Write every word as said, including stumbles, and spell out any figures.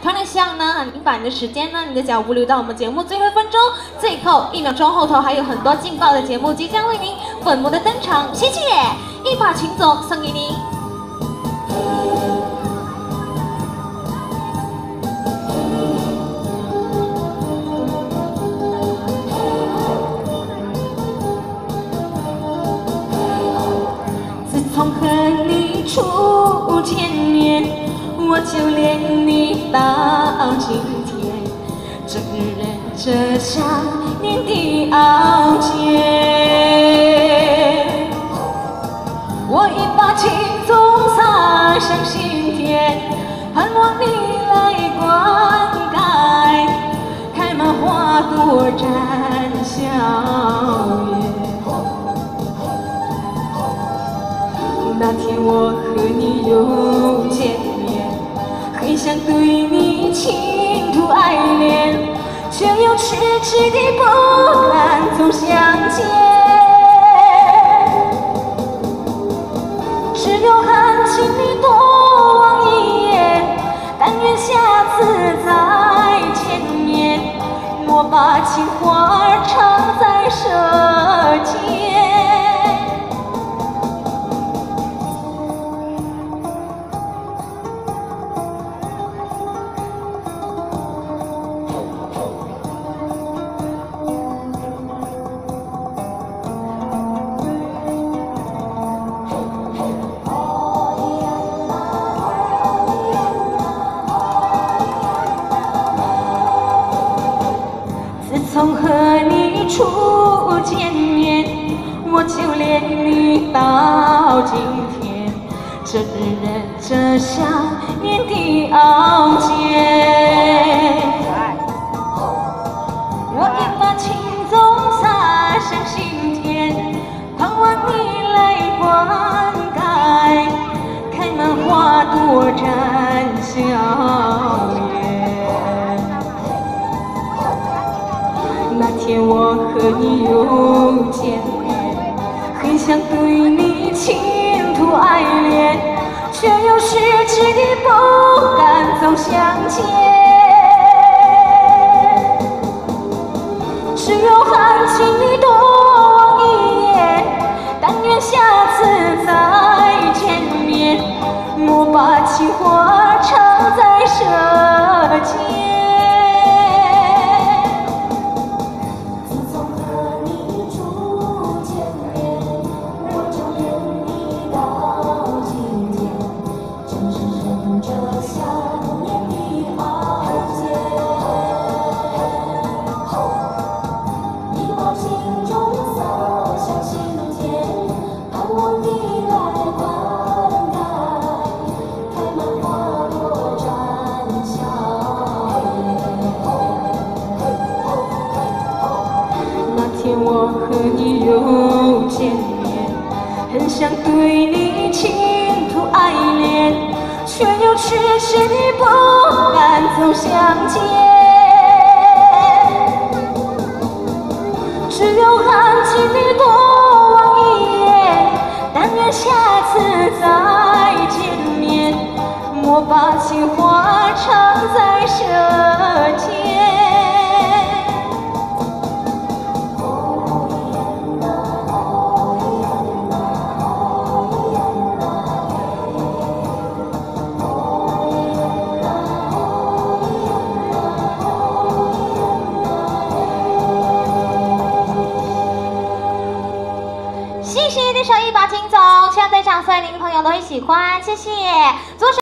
当然希望呢，你把你的时间呢，你的脚步留到我们节目最后一分钟，最后一秒钟后头还有很多劲爆的节目即将为您粉墨的登场，谢谢，一把琴走送给您。 从和你初见面，我就恋你到今天，这人这想念的傲娇。我一把情种撒向心田，盼望你来灌溉，开满花朵展笑颜。 那天我和你又见面，很想对你倾吐爱恋，却又迟迟地不敢走相见。只有含情地多望一眼，但愿下次再见面，莫把情话藏在舌尖。 从和你初见面，我就恋你到今天，这人这想念的傲娇。我一把情种撒向心田，盼望你来灌溉，开满花朵展笑颜。 那天我和你又见面，很想对你倾吐爱恋，却又迟迟地不敢走相见。只有含情地多望一眼，但愿下次再见面，莫把情话藏在舌尖。 天我和你又见面，很想对你倾吐爱恋，却又迟迟地不敢走相见。只有含情地多望一眼，但愿下次再见面，莫把情话藏在舌尖。 谢谢对手一把琴走，希望在场所有您的朋友都会喜欢，谢谢。左手